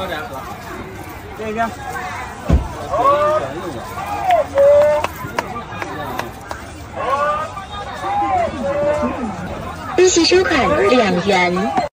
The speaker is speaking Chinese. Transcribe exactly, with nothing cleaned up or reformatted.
这个。 利息收款两元。